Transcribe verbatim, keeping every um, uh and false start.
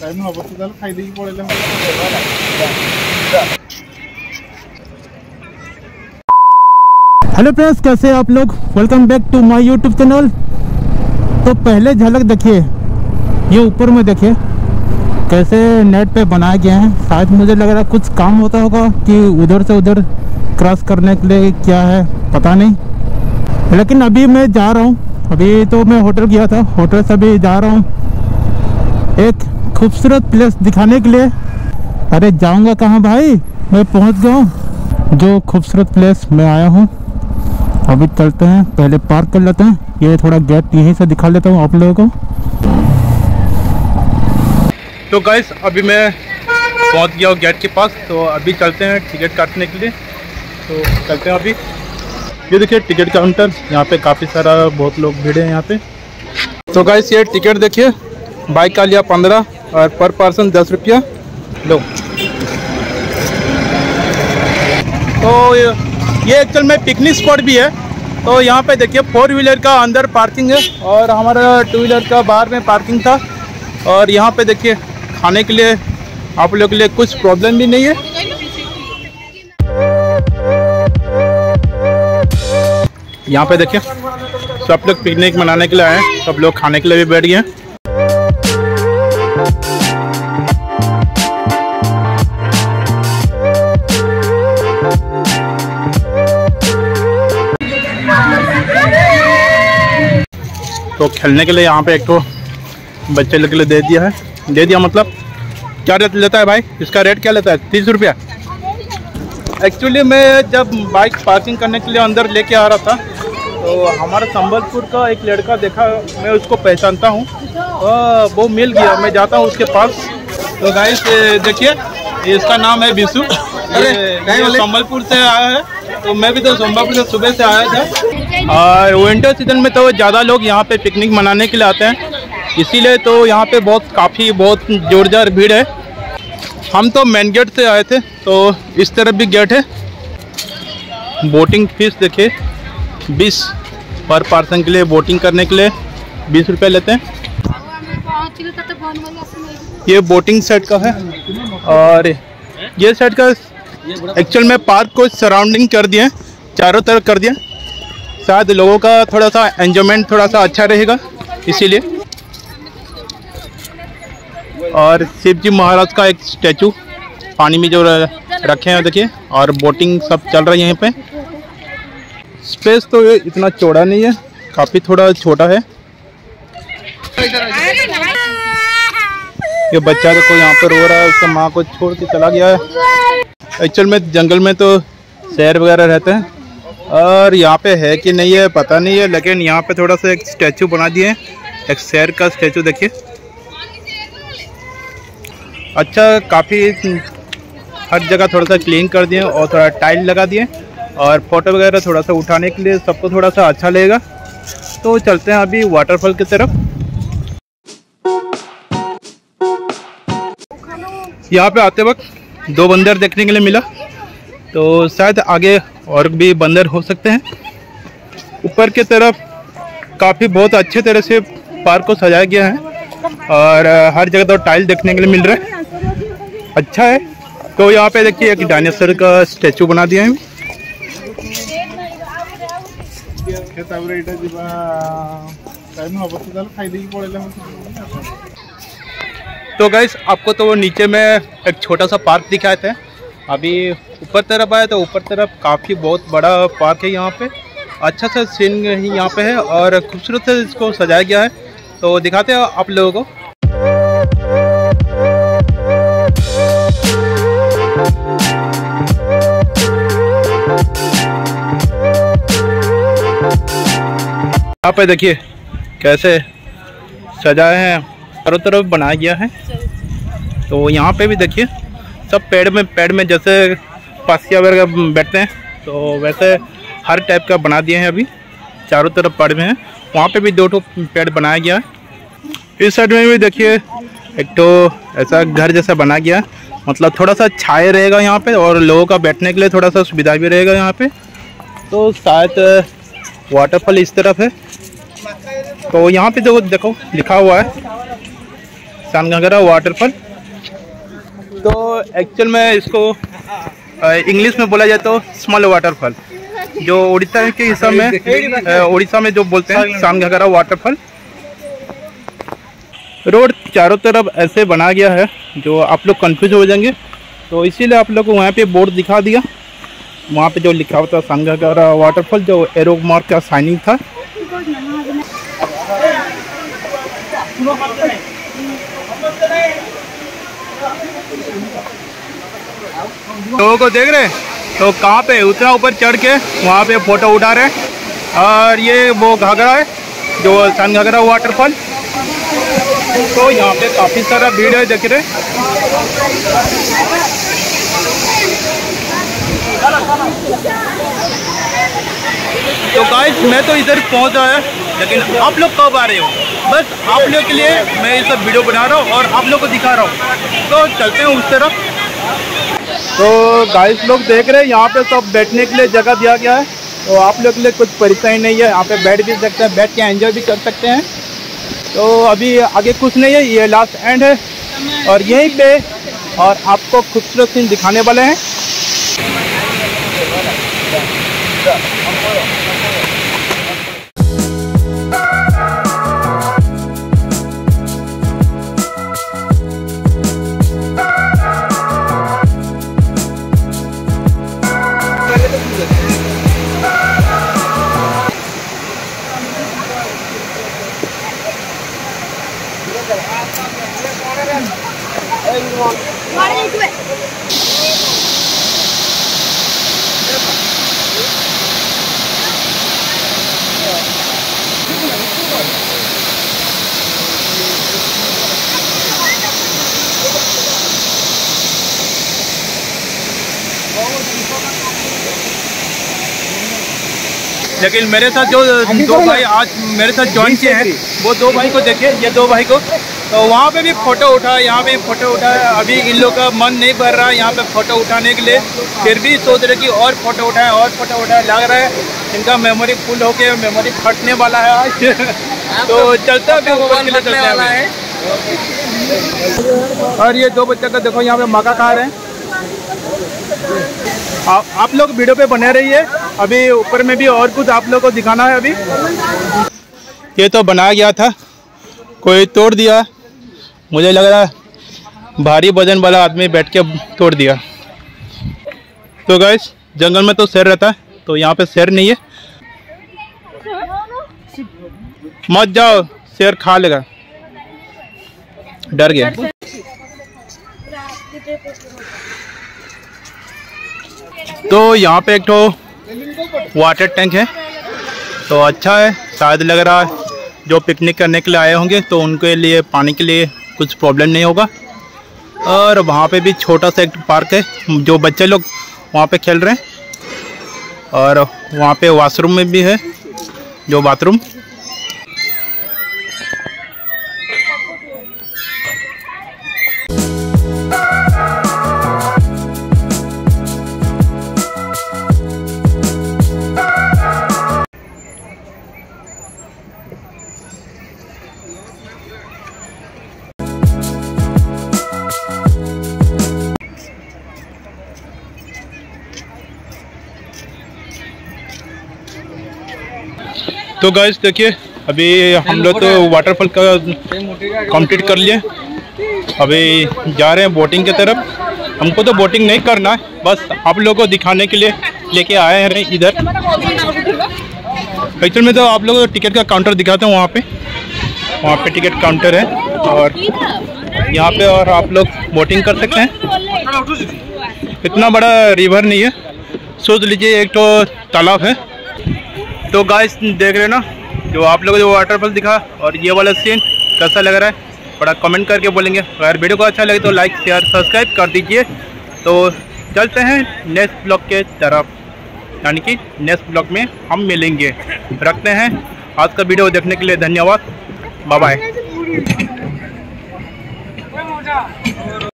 Hello friends, कैसे आप लोग। Welcome back to my YouTube channel. तो पहले झलक देखिए, ये ऊपर में देखिए कैसे नेट पे बनाया गया है। शायद मुझे लग रहा है कुछ काम होता होगा कि उधर से उधर क्रॉस करने के लिए, क्या है पता नहीं। लेकिन अभी मैं जा रहा हूँ, अभी तो मैं होटल गया था, होटल से अभी जा रहा हूँ एक खूबसूरत प्लेस दिखाने के लिए। अरे जाऊँगा कहाँ भाई, मैं पहुँच गया हूँ जो खूबसूरत प्लेस में आया हूँ। अभी चलते हैं, पहले पार्क कर लेते हैं। ये थोड़ा गेट यहीं से दिखा लेता हूँ आप लोगों को। तो गाइस अभी मैं पहुंच गया हूँ गेट के पास, तो अभी चलते हैं टिकट काटने के लिए। तो चलते हैं अभी। ये देखिए टिकट काउंटर, यहाँ पे काफ़ी सारा बहुत लोग भीड़ है यहाँ पे। तो गाइस ये टिकट देखिए, बाइक का लिया पंद्रह और पर पर्सन दस रुपया लो। तो ये एक्चुअल में पिकनिक स्पॉट भी है। तो यहाँ पे देखिए फोर व्हीलर का अंदर पार्किंग है और हमारा टू व्हीलर का बाहर में पार्किंग था। और यहाँ पे देखिए खाने के लिए आप लोगों के लिए कुछ प्रॉब्लम भी नहीं है। यहाँ पे देखिए सब लोग पिकनिक मनाने के लिए आए हैं, सब लोग खाने के लिए भी बैठ गए हैं। तो खेलने के लिए यहाँ पे एक तो बच्चे लोग के लिए दे दिया है, दे दिया मतलब क्या रेट लेता है भाई, इसका रेट क्या लेता है? तीस रुपया। एक्चुअली मैं जब बाइक पार्किंग करने के लिए अंदर लेके आ रहा था, तो हमारा संबलपुर का एक लड़का देखा, मैं उसको पहचानता हूँ, वो मिल गया, मैं जाता हूँ उसके पास। तो गाइस देखिए इसका नाम है बिशु, ये संबलपुर से आया है। तो मैं भी तो संबलपुर से सुबह से आया था। और विंटर सीजन में तो ज़्यादा लोग यहाँ पे पिकनिक मनाने के लिए आते हैं, इसीलिए तो यहाँ पे बहुत काफ़ी बहुत जोरदार भीड़ है। हम तो मेन गेट से आए थे, तो इस तरफ भी गेट है। बोटिंग फीस देखिए बीस पर पर्सन के लिए, बोटिंग करने के लिए बीस रुपये लेते हैं। ये बोटिंग सेट का है। और ये सेट का एक्चुअल में पार्क को सराउंडिंग कर दिए, चारों तरफ कर दिया, शायद लोगों का थोड़ा सा एंजॉयमेंट थोड़ा सा अच्छा रहेगा इसीलिए। और शिव जी महाराज का एक स्टैचू पानी में जो रखे हैं देखिए, और बोटिंग सब चल रहा है यहाँ पे। स्पेस तो ये इतना चौड़ा नहीं है, काफ़ी थोड़ा छोटा है। ये बच्चा देखो यहाँ पर रो रहा है, उसका माँ को छोड़ के चला गया है। एक्चुअल में जंगल में तो शेर वगैरह रहते हैं, और यहाँ पे है कि नहीं है पता नहीं है, लेकिन यहाँ पे थोड़ा सा एक स्टैचू बना दिए हैं, एक शेर का स्टैचू देखिए। अच्छा, काफ़ी हर जगह थोड़ा सा क्लीन कर दिए और थोड़ा टाइल लगा दिए, और फोटो वगैरह थोड़ा सा उठाने के लिए सबको थोड़ा सा अच्छा लगेगा। तो चलते हैं अभी वाटरफॉल की तरफ। यहाँ पे आते वक्त दो बंदर देखने के लिए मिला, तो शायद आगे और भी बंदर हो सकते हैं। ऊपर की तरफ काफ़ी बहुत अच्छे तरह से पार्क को सजाया गया है, और हर जगह तो टाइल देखने के लिए मिल रहा है, अच्छा है। तो यहाँ पे देखिए एक डायनासोर का स्टैचू बना दिया है। तो गाइस आपको तो वो नीचे में एक छोटा सा पार्क दिखाए थे, अभी ऊपर तरफ आया तो ऊपर तरफ काफ़ी बहुत बड़ा पार्क है। यहाँ पे अच्छा सा सीन ही यहाँ पे है, और खूबसूरत से इसको सजाया गया है। तो दिखाते हैं आप लोगों को। यहाँ पे देखिए कैसे सजाए हैं, चारों तरफ बनाया गया है। तो यहाँ पे भी देखिए सब पेड़ में पेड़ में जैसे पासिया वगैरह बैठते हैं, तो वैसे हर टाइप का बना दिए हैं। अभी चारों तरफ पेड़ में है, वहाँ पे भी दो ठो पेड़ बनाया गया है। इस साइड में भी देखिए एक तो ऐसा घर जैसा बना गया है, मतलब थोड़ा सा छाया रहेगा यहाँ पे, और लोगों का बैठने के लिए थोड़ा सा सुविधा भी रहेगा यहाँ पे। तो शायद वाटरफॉल इस तरफ है। तो यहाँ पे जो देखो लिखा हुआ है, सान घाघरा वाटरफॉल। तो एक्चुअल में इसको इंग्लिश में बोला जाए तो स्मॉल वाटरफॉल, जो उड़ीसा के हिसाब में उड़ीसा में जो बोलते हैं सान घाघरा वाटरफॉल। रोड चारों तरफ ऐसे बना गया है जो आप लोग कंफ्यूज हो जाएंगे, तो इसीलिए आप लोग को वहाँ पे बोर्ड दिखा दिया। वहाँ पे जो लिखा हुआ था सान घाघरा वाटरफॉल, जो एरो मार्क का साइनिंग था। लोगों को देख रहे तो कहाँ पे उतना ऊपर चढ़ के वहाँ पे फोटो उठा रहे हैं। और ये वो घाघरा है जो सान घाघरा वाटरफॉल। तो यहाँ पे काफ़ी सारा भीड़ है, देख रहे। तो गाइस मैं तो इधर पहुँच रहा है, लेकिन आप लोग कब आ रहे हो? बस आप लोग के लिए मैं ये सब वीडियो बना रहा हूँ और आप लोग को दिखा रहा हूँ। तो चलते हैं उस तरफ। तो गाइस लोग देख रहे हैं यहाँ पे सब बैठने के लिए जगह दिया गया है, तो आप लोग के लिए कुछ परेशानी नहीं है। यहाँ पे बैठ भी सकते हैं, बैठ के एंजॉय भी कर सकते हैं। तो अभी आगे कुछ नहीं है, ये लास्ट एंड है और यहीं पे और आपको खूबसूरत सीन दिखाने वाले हैं। लेकिन मेरे साथ जो दो भाई आज मेरे साथ ज्वाइन किए हैं, वो दो भाई को देखिए, ये दो भाई को, तो वहाँ पे भी फ़ोटो उठा, यहाँ पे फ़ोटो उठा। अभी इन लोग का मन नहीं भर रहा है यहाँ पे फ़ोटो उठाने के लिए, फिर भी सोच रहे कि और फ़ोटो उठाए और फ़ोटो उठाए। लग रहा है इनका मेमोरी फुल होके मेमोरी फटने वाला है आज। तो चलते हैं, चलते हैं। और ये दो बच्चे का देखो यहाँ पे मका खा रहे हैं। आप, आप लोग वीडियो पे बने रहिए, अभी ऊपर में भी और कुछ आप लोग को दिखाना है। अभी ये तो बनाया गया था, कोई तोड़ दिया। मुझे लग रहा है भारी वजन वाला आदमी बैठ के तोड़ दिया। तो गाइस जंगल में तो शेर रहता है, तो यहाँ पे शेर नहीं है। मत जाओ, शेर खा लेगा, डर गया। तो यहाँ पे एक तो वाटर टैंक है, तो अच्छा है। शायद लग रहा है जो पिकनिक करने के लिए आए होंगे तो उनके लिए पानी के लिए कुछ प्रॉब्लम नहीं होगा। और वहाँ पे भी छोटा सा एक पार्क है, जो बच्चे लोग वहाँ पे खेल रहे हैं। और वहाँ पे वॉशरूम में भी है, जो बाथरूम। तो गाइस देखिए, अभी हम लोग तो वाटरफॉल का कंप्लीट कर लिए। अभी जा रहे हैं बोटिंग की तरफ। हमको तो बोटिंग नहीं करना है, बस आप लोगों को दिखाने के लिए लेके आए हैं इधर। एक्चुअल में तो आप लोगों को टिकट का काउंटर दिखाते हैं, वहाँ पे वहाँ पे टिकट काउंटर है और यहाँ पे और आप लोग बोटिंग कर सकते हैं। इतना बड़ा रिवर नहीं है, सोच लीजिए एक तो तालाब है। तो गाइस देख रहे हैं ना, जो आप लोगों को जो वाटरफॉल दिखा और ये वाला सीन कैसा लग रहा है, बड़ा कमेंट करके बोलेंगे। अगर वीडियो को अच्छा लगे तो लाइक शेयर सब्सक्राइब कर दीजिए। तो चलते हैं नेक्स्ट ब्लॉग के तरफ, यानी कि नेक्स्ट ब्लॉग में हम मिलेंगे। रखते हैं। आज का वीडियो देखने के लिए धन्यवाद। Bye bye.